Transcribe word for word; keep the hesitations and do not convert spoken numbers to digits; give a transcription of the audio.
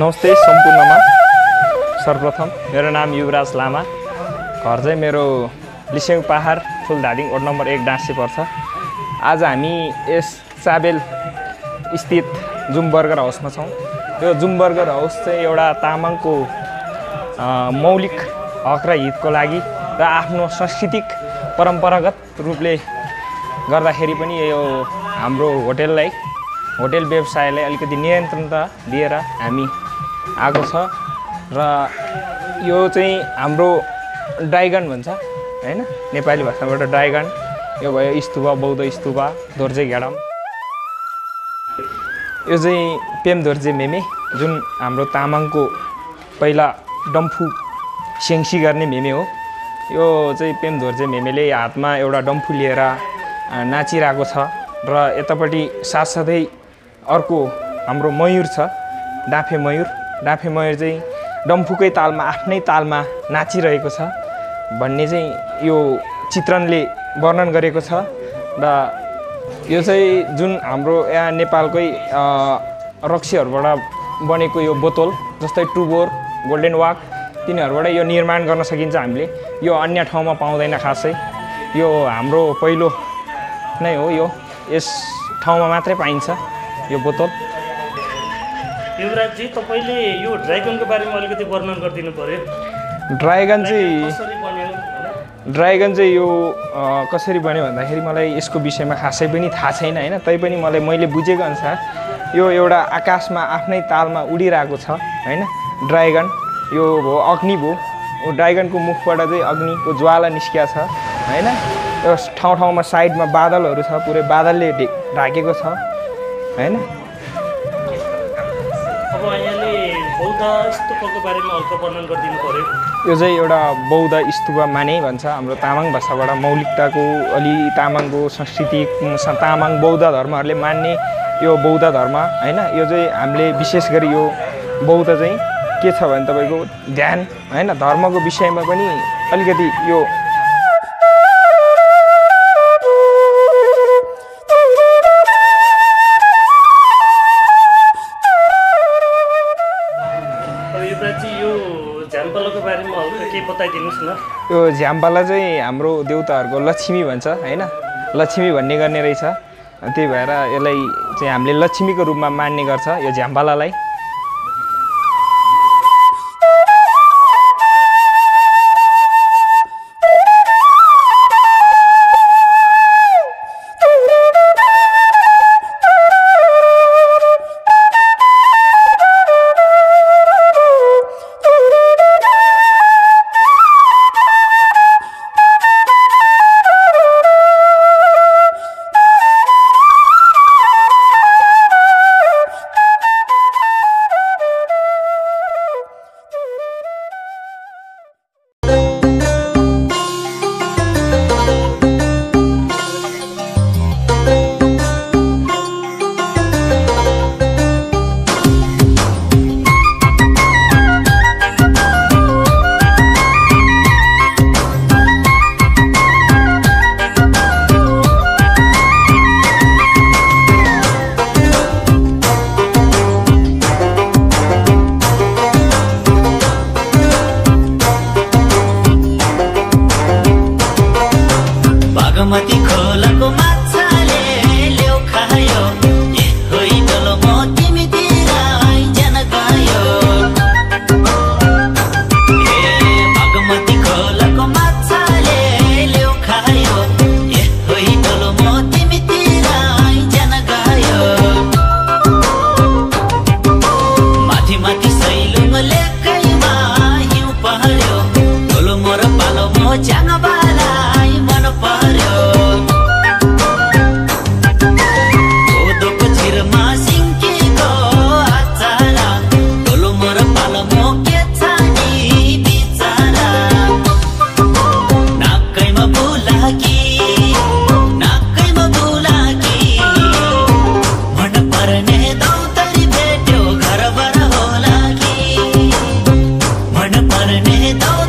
नमस्ते सम्पूर्णमा। सर्वप्रथम मेरो नाम युवराज लामा, घर चाहिँ मेरो लिसेङ पहाड फुलधादिङ वडा नम्बर एक डाँसे पर्छ। आज हामी यस चाबेल स्थित जुम बर्गर हाउसमा छौँ। यो जुम बर्गर हाउस चाहिँ एउटा तामाङको मौलिक हक र हितको लागि र आफ्नो सांस्कृतिक परम्परागत रूपले गर्दाखेरि पनि यो हाम्रो होटेललाई होटेल व्यवसायलाई अलिकति नियन्त्रणता दिएर हामी आएको छ। र यो चाहिँ हाम्रो ड्राइगन भन्छ हैन, नेपाली भाषाबाट ड्राइगन। यो भयो स्तुपा, बौद्ध स्तुपा दोर्जे घेडम। यो चाहिँ पेम दोर्जे मेमे, जुन हाम्रो तामाङको पहिला डम्फु सेङ्सी गर्ने मेमे हो। यो चाहिँ पेम दोर्जे मेमेले हातमा एउटा डम्फु लिएर नाचिरहेको छ। र यतापट्टि साथसाथै अर्को हाम्रो मयूर छ, डाँफे मयूर। डाँफे मयूर चाहिँ डम्फुकै तालमा आफ्नै तालमा नाचिरहेको छ भन्ने चाहिँ यो चित्रणले वर्णन गरेको छ। र यो चाहिँ जुन हाम्रो यहाँ नेपालकै रक्सीहरूबाट बनेको यो बोतल जस्तै टुबोर, गोल्डन वाक, तिनीहरूबाट यो निर्माण गर्न सकिन्छ हामीले। यो अन्य ठाउँमा पाउँदैन खासै, यो हाम्रो पहिलो नै हो। यो यस ठाउँमा मात्रै पाइन्छ यो बोतल। युवराज जी, तपाईले यो ड्राइगनको बारेमा अलिकति वर्णन गरिदिनु पर्यो। ड्राइगन चाहिँ ड्राइगन चाहिँ यो कसरी बन्यो भन्दाखेरि मलाई यसको विषयमा खासै पनि थाहा छैन हैन। तैपनि मलाई मैले बुझेको अनुसार यो एउटा आकाशमा आफ्नै तालमा उडिरहेको छ हैन। ड्राइगन यो हो अग्नि भयो। ड्राइगनको मुखबाट चाहिँ अग्निको ज्वाला निस्किया छ हैन। यो ठाउँ ठाउँमा साइडमा बादलहरू छ, पुरै बादलले ढाकेको छ हैन। अब यहाँले बौद्ध स्तूपको बारेमा हल्का वर्णन गरिदिनु पर्यो। यो चाहिँ एउटा बौद्ध स्तूप माने भन्छ हाम्रो तामाङ भाषाबाट। मौलिकताको अलि तामाङको संस्कृति, तामाङ बौद्ध धर्महरूले मान्ने यो बौद्ध धर्म हैन। यो चाहिँ हामीले विशेष गरी यो बौद्ध चाहिँ के छ भने तपाईँको ध्यान हैन, धर्मको विषयमा पनि अलिकति यो यो झ्याम्पाला चाहिँ हाम्रो देउताहरूको लक्ष्मी भन्छ हैन, लक्ष्मी भन्ने गर्ने रहेछ। त्यही भएर यसलाई चाहिँ हामीले लक्ष्मीको रूपमा मान्ने गर्छ यो झ्याम्पालालाई। बागमती खोलाको माछाले ल्याउ खायो, ए होइ डलो म तिमीतिर आइजन गयो। ए बागमती खोलाको माछाले ल्याउ खायो, ए होइ डलो म तिमीतिर आइजन गयो। माथि माथि सैलुङ लेकैमा हिउँ पर्यो, डोलो मोर पालो म च्याङबालाई मन पर्यो। मन पर्ने दौ